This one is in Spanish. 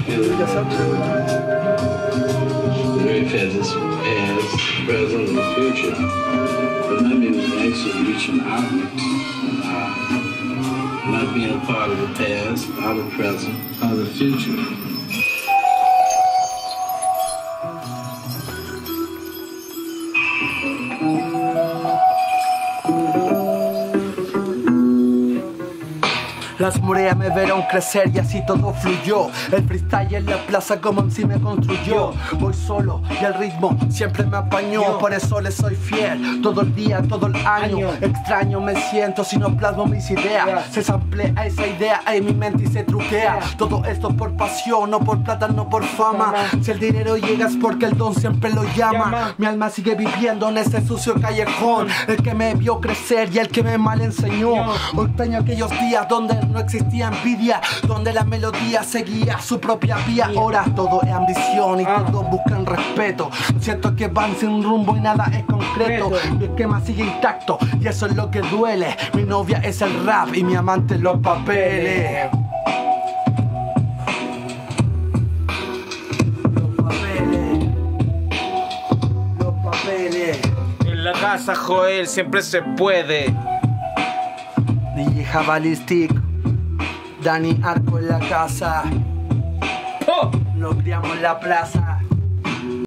Very fast, it's past, present, and future. But not being actually reaching out, not being a part of the past, or the present, or the future. Las mareas me vieron crecer y así todo fluyó. El freestyle en la plaza como en sí me construyó. Voy solo y el ritmo siempre me apañó. Por eso le soy fiel, todo el día, todo el año. Extraño me siento si no plasmo mis ideas. Se samplea esa idea en mi mente y se truquea. Todo esto por pasión, no por plata, no por fama. Si el dinero llega es porque el don siempre lo llama. Mi alma sigue viviendo en ese sucio callejón. El que me vio crecer y el que me mal enseñó. Hoy extraño aquellos días donde no existía envidia, donde la melodía seguía su propia vía. Ahora todo es ambición y todos buscan respeto. Siento que van sin rumbo y nada es concreto. Mi esquema sigue intacto y eso es lo que duele. Mi novia es el rap y mi amante los papeles. Los papeles. En la casa, Joel, siempre se puede. DJ Jabalistic, Dani Arco en la casa. Lo criamos en la plaza.